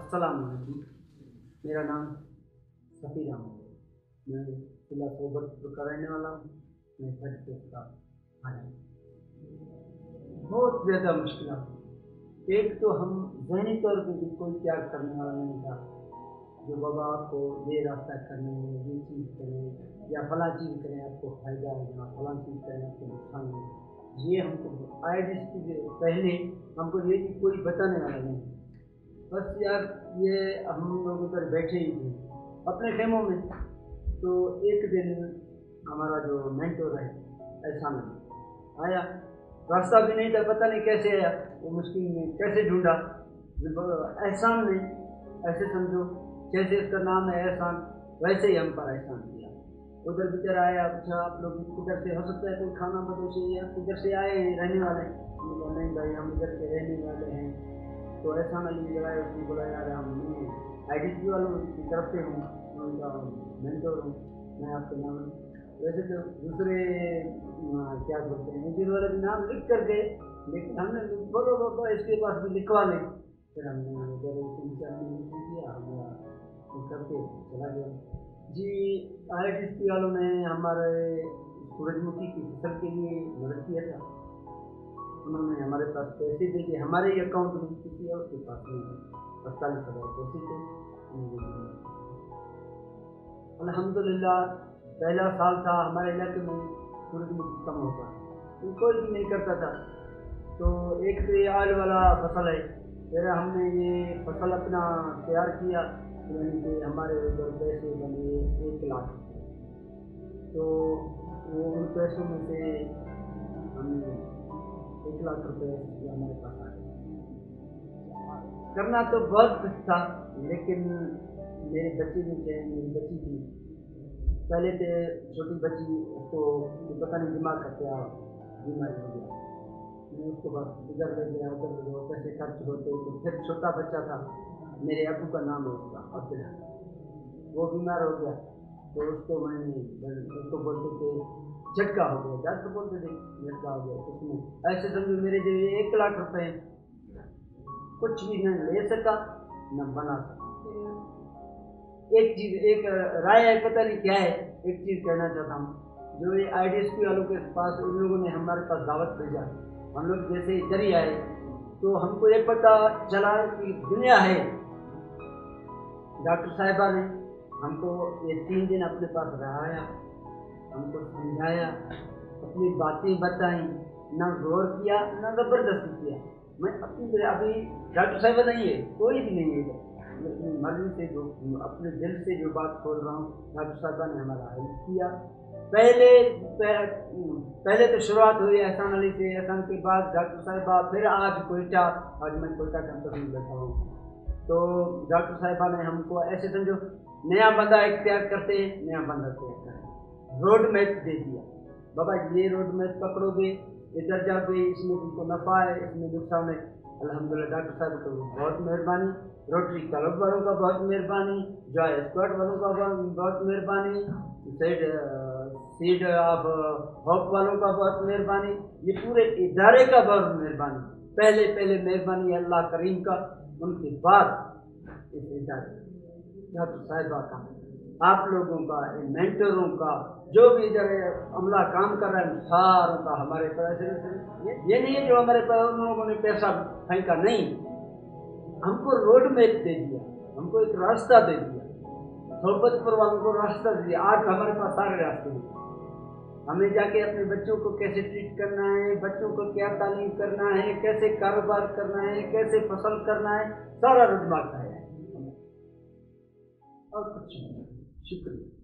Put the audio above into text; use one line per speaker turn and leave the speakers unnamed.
अस्सलाम वालेकुम। मेरा नाम सफ़ीर अहमद है। मैं ज़िला सोबत का रहने वाला हूँ। मैं फर्ज का हाजी। बहुत ज़्यादा मुश्किल। एक तो हम ज़हनी तौर पर भी कोई त्याग करने वाला नहीं था, जो बाबा आपको ये रास्ता करने में ये चीज़ करें या फलां चीज़ करें आपको फ़ायदा होगा, फलां चीज़ करें आपको नुकसान होगा। ये हमको आइडिस के पहले हमको ये भी कोई बताने वाला नहीं। बस यार ये हम लोग उधर बैठे ही थे अपने खेमों में। तो एक दिन हमारा जो मेंटोर है ऐसा नहीं आया, रास्ता भी नहीं था, पता नहीं कैसे आया, वो मुश्किल में कैसे ढूंढा। एहसान नहीं, ऐसे समझो जैसे उसका नाम है एहसान, वैसे ही हम पर एहसान किया। उधर बेचारा आया, पूछा आप लोग किधर से, हो सकता है कोई खाना बदोशी या किधर से आए हैं रहने वाले। नहीं भाई हम इधर के रहने वाले हैं। तो एहसान अली इधर आया, उसने बोला यार हम IDSP वालों की तरफ से हूँ, उनका मेंटोर हूँ, मैं आपके नाम वैसे तो दूसरे क्या बोलते हैं इंजीनियर वाले भी नाम लिख कर गए, लेकिन हमने बोलो बाबा इसके पास भी लिखवा लें। फिर हमने उधर किया, हमारा करके चला गया जी। IDSP वालों ने हमारे सूरजमुखी की फसल के लिए मदद किया था। उन्होंने हमारे पास पैसे दे के हमारे ही अकाउंट में किया, उसके पास में 48,000 पैसे थे। अल्हम्दुलिल्लाह पहला साल था हमारे इलाके में सूरजमुखी कम होता, तो कोई भी नहीं करता था। तो एक तो ये आल वाला फसल है, फिर हमने ये फसल अपना तैयार किया, यानी कि हमारे उधर पैसे बने 1 लाख। तो वो उन पैसों में से हमने 1 लाख रुपए हमारे पास आ गए। करना तो बहुत कुछ था, लेकिन मेरे बच्चे जो थे, मेरी बच्ची थी पहले से छोटी बच्ची, उसको पता नहीं दिमाग का क्या बीमारी हो गया। मैं उसको बस इधर ले गया उधर ले गया, पैसे खर्च होते। तो फिर छोटा बच्चा था, मेरे अबू का नाम है उसका अब्दुल्ला, वो बीमार हो गया। तो उसको उसको बोलते थे झटका हो गया, डॉक्टर बोलते थे झटका हो गया। उसमें ऐसे समझो मेरे जो ये 1 लाख रुपए कुछ भी न ले सका न बना सका। एक चीज़, एक राय है, पता नहीं क्या है, एक चीज़ कहना चाहता हूँ। जो ये IDSP वालों के पास इन लोगों ने हमारे पास दावत भेजा, हम लोग जैसे इधर ही आए तो हमको ये पता चला कि दुनिया है। डॉक्टर साहिबा ने हमको ये 3 दिन अपने पास रहाया, हमको समझाया, अपनी बातें बताई, ना जोर किया ना ज़बरदस्ती किया। मैं अपनी अभी डॉक्टर साहिबा नहीं है, कोई भी नहीं है, अपनी मर्जी से जो अपने दिल से जो बात खोल रहा हूँ, डॉक्टर साहिबा ने हमारा हेल्प किया। पहले तो शुरुआत हुई एहसान अली से, एहसान के बाद डॉक्टर साहिबा, फिर आज कोयटा, आज मैं कोयटा कैंपस में बैठा हूँ। तो डॉक्टर साहिबा ने हमको ऐसे समझो नया बंदा इख्तियार करते हैं, नया बंदा तैयार करें, रोड मैप दे दिया। बाबा ये रोड मैप पकड़ोगे, इधर जाओगे, इसमें तुमको नफ़ा है, इसमें नुकसान है। अल्हम्दुलिल्लाह डॉक्टर साहब को बहुत मेहरबानी, रोटरी क्लब वालों का बहुत मेहरबानी, जॉय स्क्वाड वालों का बहुत मेहरबानी, सीड ऑफ होप वालों का बहुत मेहरबानी, ये पूरे इदारे का बहुत मेहरबानी। पहले मेहरबानी अल्लाह करीम का, उनके बाद इस इदारे डॉक्टर साहिबा का, आप लोगों का, मेंटरों का, जो भी इधर अमला काम कर रहा है सारों का, हमारे पैसे ये नहीं है जो हमारे उन लोगों ने पैसा फेंका, नहीं, हमको रोड मैप दे दिया, हमको एक रास्ता दे दिया, सोबतपुर वालों को रास्ता दे दिया। आज हमारे पास सारे रास्ते हैं, हमें जाके अपने बच्चों को कैसे ट्रीट करना है, बच्चों को क्या तालीम करना है, कैसे कारोबार करना है, कैसे फसल करना है, सारा रुजमा का है और कुछ नहीं। शुक्रिया।